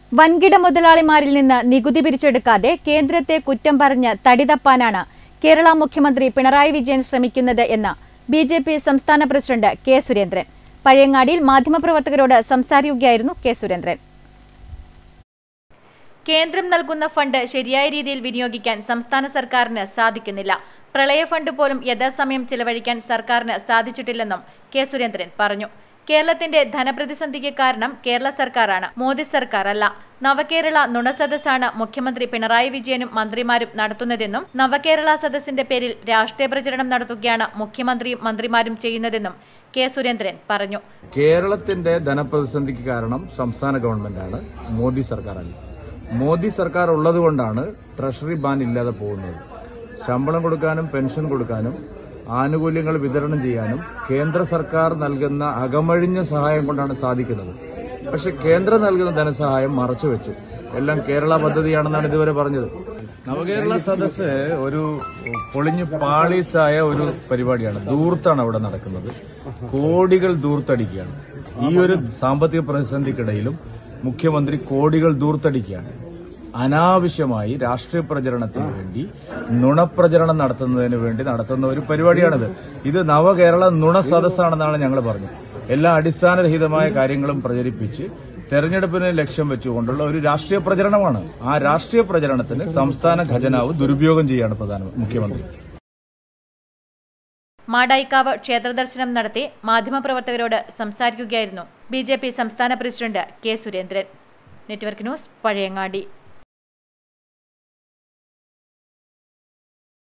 വൻകിട മുതലാളിമാരിൽ നിന്ന് നികുതി പിരിച്ചെടുക്കാതെ കേന്ദ്രത്തെ കുറ്റം പറഞ്ഞ് തടിതപ്പാനാണ് കേരള മുഖ്യമന്ത്രി പിണറായി വിജയൻ ശ്രമിക്കുന്നത് എന്ന് ബിജെപി സംസ്ഥാന പ്രസിഡന്റ് കെ സുരേന്ദ്രൻ. പഴയങ്ങാടിയിൽ മാധ്യമപ്രവർത്തകരോട് സംസാരിക്കുകയായിരുന്നു കെ സുരേന്ദ്രൻ. കേന്ദ്രം നൽകുന്ന ഫണ്ട് ശരിയായ രീതിയിൽ വിനിയോഗിക്കാൻ സംസ്ഥാന സർക്കാരിന് സാധിക്കുന്നില്ല. പ്രളയ ഫണ്ട് പോലും യഥാസമയം ചിലവഴിക്കാൻ സർക്കാരിന് സാധിച്ചിട്ടില്ലെന്നും കെ സുരേന്ദ്രൻ പറഞ്ഞു. കേരളത്തിന്റെ ധനപ്രതിസന്ധിക്ക് കാരണം കേരള സർക്കാരാണ്, മോദി സർക്കാർ അല്ല. നവകേരള നുണസദസ്സാണ് മുഖ്യമന്ത്രി പിണറായി വിജയനും മന്ത്രിമാരും നടത്തുന്നതെന്നും നവകേരള സദസ്സിന്റെ പേരിൽ രാഷ്ട്രീയ പ്രചരണം നടത്തുകയാണ് മുഖ്യമന്ത്രിയും മന്ത്രിമാരും ചെയ്യുന്നതെന്നും കെ സുരേന്ദ്രൻ പറഞ്ഞു. കേരളത്തിന്റെ ധനപ്രതിസന്ധിക്ക് കാരണം സംസ്ഥാന ഗവൺമെന്റാണ്, മോദി സർക്കാരല്ല. മോദി സർക്കാർ ഉള്ളതുകൊണ്ടാണ് ട്രഷറി ബാൻ ഇല്ലാതെ പോകുന്നത്. ശമ്പളം കൊടുക്കാനും പെൻഷൻ കൊടുക്കാനും ആനുകൂല്യങ്ങൾ വിതരണം ചെയ്യാനും കേന്ദ്ര സർക്കാർ നൽകുന്ന അകമഴിഞ്ഞ സഹായം കൊണ്ടാണ് സാധിക്കുന്നത്. പക്ഷെ കേന്ദ്രം നൽകുന്ന ധനസഹായം മറച്ചുവെച്ചു. എല്ലാം കേരള പദ്ധതിയാണെന്നാണ് ഇതുവരെ പറഞ്ഞത്. നവകേരള സദസ്സ് ഒരു പൊളിഞ്ഞു പാളീസായ ഒരു പരിപാടിയാണ്. ദൂർത്താണ് അവിടെ നടക്കുന്നത്. കോടികൾ ദൂർത്തടിക്കുകയാണ്. ഈ ഒരു സാമ്പത്തിക പ്രതിസന്ധിക്കിടയിലും മുഖ്യമന്ത്രി കോടികൾ ദൂർത്തടിക്കുകയാണ്. അനാവശ്യമായി രാഷ്ട്രീയ പ്രചരണത്തിന് വേണ്ടി നുണപ്രചരണം നടത്തുന്നതിന് വേണ്ടി നടത്തുന്ന ഒരു പരിപാടിയാണിത്. ഇത് നവകേരള നുണ സദസ്സാണെന്നാണ് ഞങ്ങൾ പറഞ്ഞത്. എല്ലാ അടിസ്ഥാനരഹിതമായ കാര്യങ്ങളും പ്രചരിപ്പിച്ച് തെരഞ്ഞെടുപ്പിനെ ലക്ഷ്യം വെച്ചുകൊണ്ടുള്ള ഒരു രാഷ്ട്രീയ പ്രചരണമാണ്. ആ രാഷ്ട്രീയ പ്രചരണത്തിന് സംസ്ഥാന ഖജനാവ് ദുരുപയോഗം ചെയ്യാണ് മുഖ്യമന്ത്രി. മാടായിക്കാവ് ക്ഷേത്രദർശനം നടത്തി മാധ്യമപ്രവർത്തകരോട് സംസാരിക്കുകയായിരുന്നു ബിജെപി സംസ്ഥാന president K Surendran. Network news, Pazhayangadi.